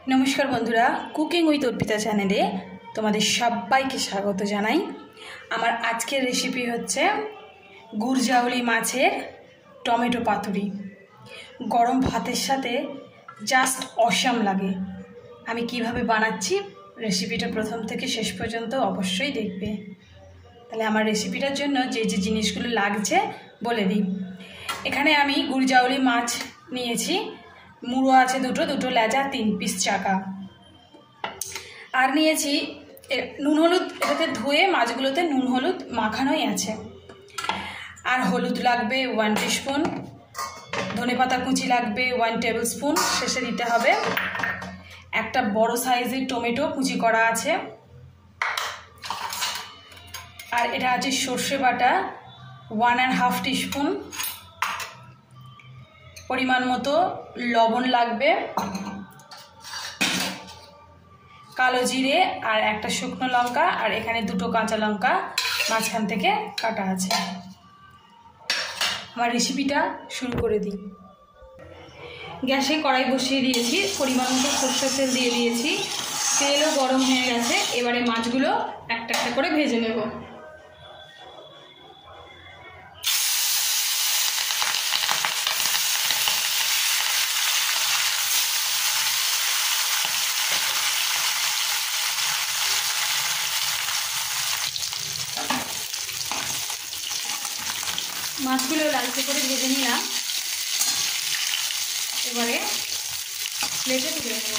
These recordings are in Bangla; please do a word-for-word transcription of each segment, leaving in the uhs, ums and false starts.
नमस्कार बंधुरा कुकिंग उइथ अर्पिता चैनेले तुम्हारे सबाइके स्वागत जानाई। आमार आजकेर रेसिपि होच्छे गुड़जाउली माछेर टमेटो पातुड़ी। गरम भातेर साथे जास्ट असाम लागे। आमी किभाबे बानाच्छि रेसिपिटा प्रथम थेके शेष पर्यन्त अवश्यई देखबे। ताहले आमार रेसिपिटार जोन्नो जे जे जिनिसगुलो लागछे बोले दिई। एखाने आमी गुड़जाउली माछ नियेछि, मुड़ो आछे दुटो, दुटो लेजा, तीन पिस चाका और नियेछि नुन हलुद। एटाते धुए माछगुलोते नुन हलुद माखानोई आछे। और हलुद लागबे वन टीस्पुन, धनेपाता कुचि लागबे वन टेबिल स्पून, शेषे दिते हबे एकटा बड़ो साइजेर टमेटो कुचि करा आछे। और एटा आछे सर्षे बाटा वन एंड हाफ टीस्पुन, परिमाण मतो लवण लागबे, कालो जिरे और एक शुकनो लंका और एखाने दुटो काँचा लंका माझखान थेके काटा आछे। आमार रेसिपिटा शुरू करे दी। गैसे कड़ाई बसिए दिएछि, परिमाण मतो सर्षेर तेल दिए दिएछि, तेलও गरम হয়ে গেছে। এবারে মাছগুলো একটা একটা করে ভেজে নেব। মাছগুলো লালচে করে ভেজে নিলাম। এবারে প্লেটে তুলে নেব।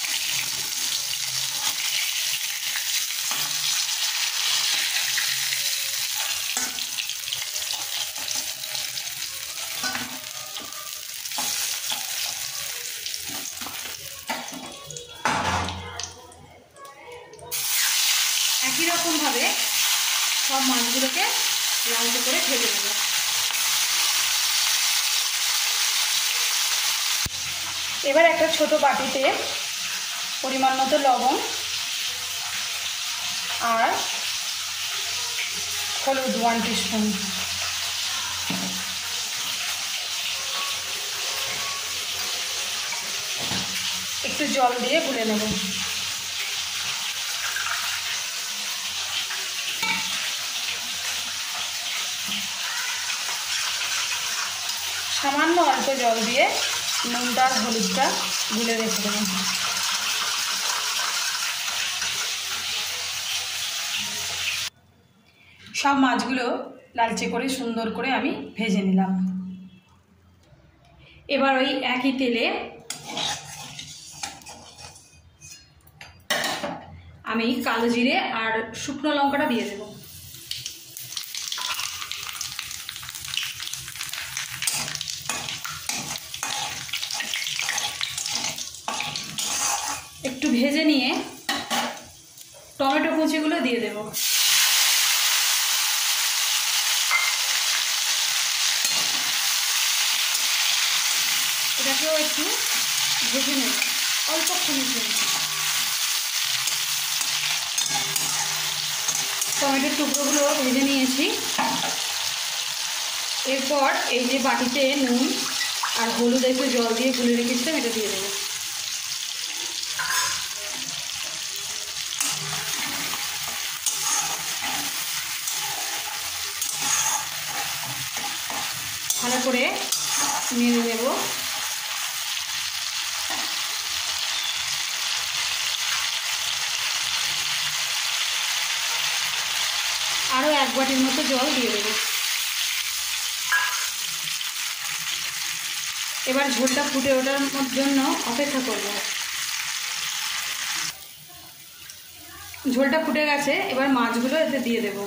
একই রকমভাবে সব মাছগুলোকে লালচে করে ভেজে নেব। এবার একটা ছোট বাটিতে পরিমাণ মতো লবণ আর হলুদ ওয়ান টিস্পুন, একটু জল দিয়ে গুলে নেব। সামান্য অল্প জল দিয়ে নুনটা হলুদটা গুলে রেখে দেবেন। সব মাছগুলো লালচে করে সুন্দর করে আমি ভেজে নিলাম। এবার ওই একই তেলে আমি কালো জিরে আর শুকনো লঙ্কাটা দিয়ে দেব। একটু ভেজে নিয়ে টমেটো কুচিগুলো দিয়ে দেব। এটাকেও একটু ভেজে নেব অল্পক্ষণের জন্য। টমেটোর টুকরোগুলো ভেজে নিয়েছি। এরপর এই যে বাটিতে নুন আর হলুদ একটু জল দিয়ে গুলে রেখেছিলাম, এটা দিয়ে দেবো। ভালো করে নেড়ে নেব। আরও এক বাটির মতো জল দিয়ে দেব। এবার ঝোলটা ফুটে ওঠার জন্য অপেক্ষা করব। ঝোলটা ফুটে গেছে, এবার মাছগুলো এতে দিয়ে দেব।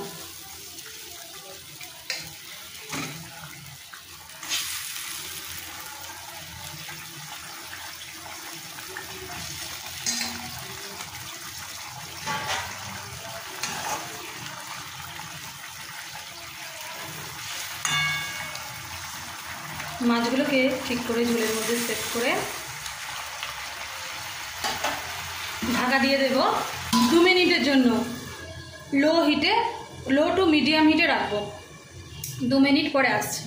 মাছগুলোকে ঠিক করে ঝোলের মধ্যে সেট করে ঢাকা দিয়ে দেব দু মিনিটের জন্য। লো হিটে, লো টু মিডিয়াম হিটে রাখবো। দু মিনিট পরে আসছে।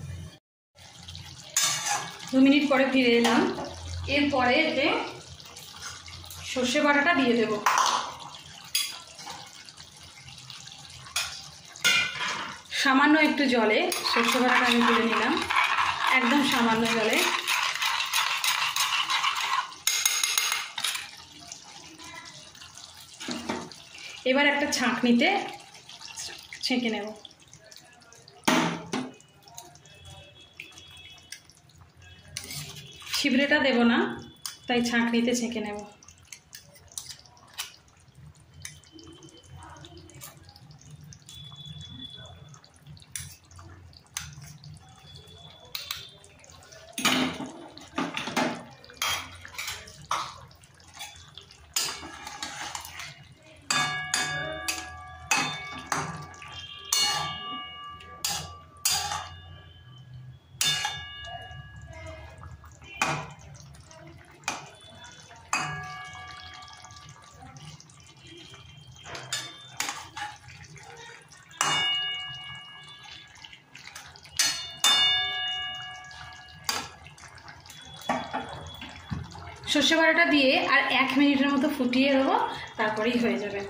দু মিনিট পরে ফিরে এলাম। এরপরে এতে সর্ষে বাটাটা দিয়ে দেব। সামান্য একটু জলে সর্ষে বাটাটা আমি তুলে নিলাম, একদম সামান্য জলে। এবার একটা ছাঁকনিতে ছেঁকে নেব। ছিবড়েটা দেব না, তাই ছাঁকনিতে ছেঁকে নেব। সর্ষে বাটাটা দিয়ে আর এক মিনিটের মতো ফুটিয়ে দেবো, তারপরেই হয়ে যাবে।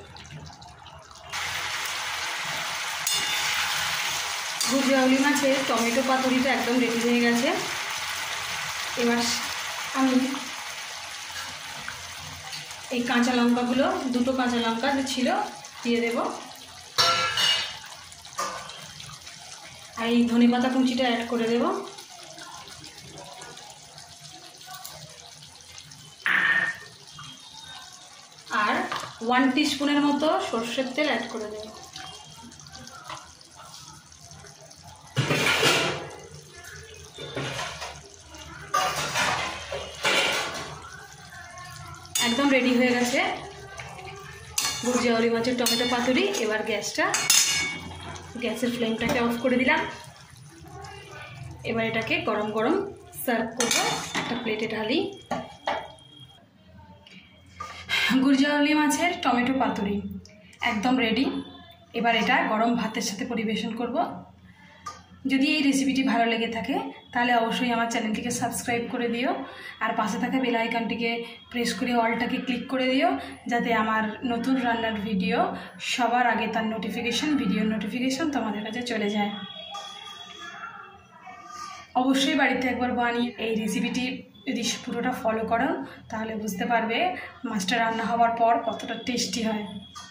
গুজরাওলি মাছের টমেটো পাতুরিটা একদম রেডি হয়ে গেছে। এবার আমি এই কাঁচা লঙ্কাগুলো, দুটো কাঁচা লঙ্কা যে ছিল দিয়ে দেব, আর এই ধনেপাতা কুচিটা অ্যাড করে দেব। আর ওয়ান টিস্পুনের মতো সর্ষের তেল অ্যাড করে দেব। একদম রেডি হয়ে গেছে গুজরাওলি মাছের টমেটো পাতুরি। এবার গ্যাসটা গ্যাসের ফ্লেমটাকে অফ করে দিলাম। এবার এটাকে গরম গরম সার্ভ করব একটা প্লেটে ঢালি। গুজরাওলি মাছের টমেটো পাতুরি একদম রেডি। এবার এটা গরম ভাতের সাথে পরিবেশন করব। যদি এই রেসিপিটি ভালো লেগে থাকে তাহলে অবশ্যই আমার চ্যানেলটিকে সাবস্ক্রাইব করে দিও, আর পাশে থাকা বেল আইকনটিকে প্রেস করে অলটাকে ক্লিক করে দিও, যাতে আমার নতুন রান্নার ভিডিও সবার আগে তার নোটিফিকেশন ভিডিওর নোটিফিকেশন তোমাদের কাছে চলে যায়। অবশ্যই বাড়িতে একবার বানিয়ে এই রেসিপিটি যদি পুরোটা ফলো করো তাহলে বুঝতে পারবে মাছটা রান্না হওয়ার পর কতটা টেস্টি হয়।